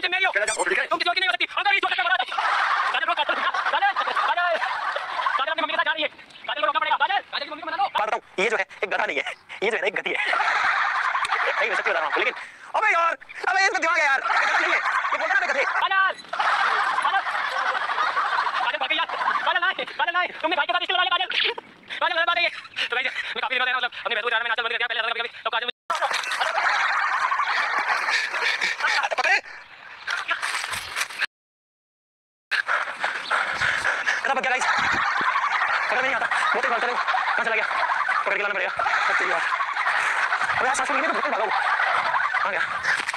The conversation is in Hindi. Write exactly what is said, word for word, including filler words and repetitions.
तुम मेरी हो, तुम किसी और की नहीं हो सकती। अगर इस वक्त तक बता दो काजल को काजल काजल काजल काजल अपनी मम्मी के साथ जा रही है। काजल को रोकना पड़ेगा। काजल काजल की मम्मी को मना लो। बात बताऊं, ये जो है एक गधा नहीं है, ये जो है एक गधी है। सही में सच्ची बता रहा हूं। लेकिन अबे यार, अबे इसका दिमाग है यार, गधी नहीं है ये, बोलता ना गधे। काजल काजल काजल भाग गई यार। काजल नहीं काजल नहीं, तुमने भाई के साथ रिश्ते बना लिया। काजल काजल गलत बात है ये। तो गाइस मैं काफी दिनों से मतलब अपने भैंस को जाने में नाचल बंद कर दिया पहले कभी तो काजल पकड़े कहाँ भाग गया गाइस, पकड़ में नहीं आता। बहुत ही चलो कहाँ चला गया, पकड़ के लाना पड़ेगा। अबे यार सांस फूल गई तो भागा वो, कहाँ गया।